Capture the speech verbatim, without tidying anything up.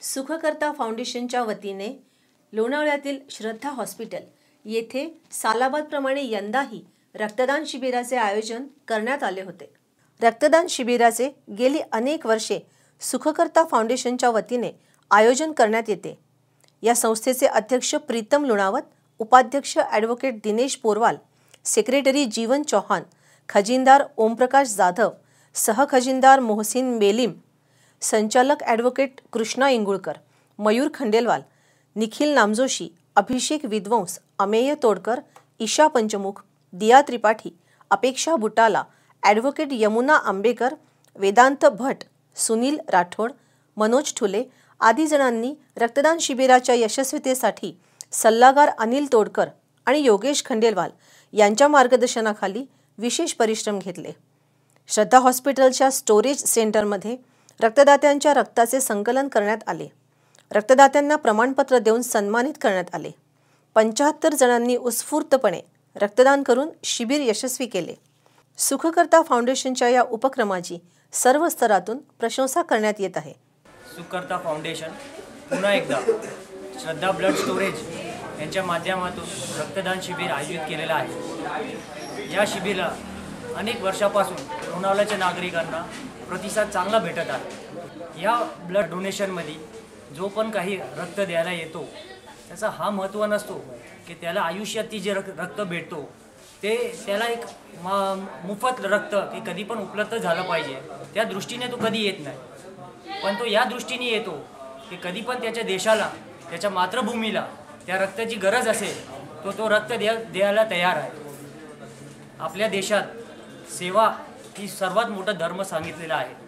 सुखकर्ता फाउंडेशनच्या वतीने लोणावळ्यातील श्रद्धा हॉस्पिटल येथे सालाबादप्रमाणे यंदाही रक्तदान शिबिराचे आयोजन करण्यात आले होते। रक्तदान शिबिराचे गेली अनेक वर्षे सुखकर्ता फाउंडेशनच्या वतीने आयोजन करण्यात येते। या संस्थेचे अध्यक्ष प्रीतम लुणावत, उपाध्यक्ष ॲडव्होकेट दिनेश पोरवाल, सेक्रेटरी जीवन चौहान, खजिनदार ओमप्रकाश जाधव, सहखजिनदार मोहसिन मेलिम, संचालक ॲडव्होकेट कृष्णा इंगुळकर, मयूर खंडेलवाल, निखिल नामजोशी, अभिषेक विद्वंस, अमेय तोडकर, ईशा पंचमुख, दिया त्रिपाठी, अपेक्षा बुटाला, ॲडव्होकेट यमुना आंबेकर, वेदांत भट, सुनील राठोड, मनोज ठुले आदी जणांनी रक्तदान शिबिराच्या यशस्वीतेसाठी सल्लागार अनिल तोडकर आणि योगेश खंडेलवाल यांच्या मार्गदर्शनाखाली विशेष परिश्रम घेतले। श्रद्धा हॉस्पिटलच्या स्टोरेज सेंटरमध्ये रक्तदात्यांच्या रक्ताचे संकलन करण्यात आले। रक्तदात्यांना प्रमाणपत्र देऊन सन्मानित करण्यात आले। पंच्याहत्तर जणांनी उत्स्फूर्तपणे रक्तदान करून शिबिर यशस्वी केले। सुखकर्ता फाउंडेशनच्या या उपक्रमाची सर्व स्तरातून प्रशंसा करण्यात येत आहे। सुखकर्ता फाउंडेशन पुन्हा एकदा श्रद्धा ब्लड स्टोरेज यांच्या माध्यमातून रक्तदान शिबिर आयोजित केलेलं आहे। या शिबिराला अनेक वर्षापासून लोणावळ्याच्या नागरिकांना प्रतिसाद चांगला भेटत आहे। या ब्लड डोनेशनमध्ये जो पण काही रक्त द्यायला येतो त्याचा हा महत्त्व नसतो की त्याला आयुष्यात ती जे रक्त भेटतो ते त्याला एक मुफ्त रक्त की कधी पण उपलब्ध झालं पाहिजे त्या दृष्टीने तो कधी येत नाही, पण तो या दृष्टीने येतो की कधी पण त्याच्या देशाला, त्याच्या मातृभूमीला त्या रक्ताची गरज असेल तो तो रक्त द्या द्यायला तयार आहे। आपल्या देशात सेवा ही सर्वात मोठा धर्म सांगितलेला आहे।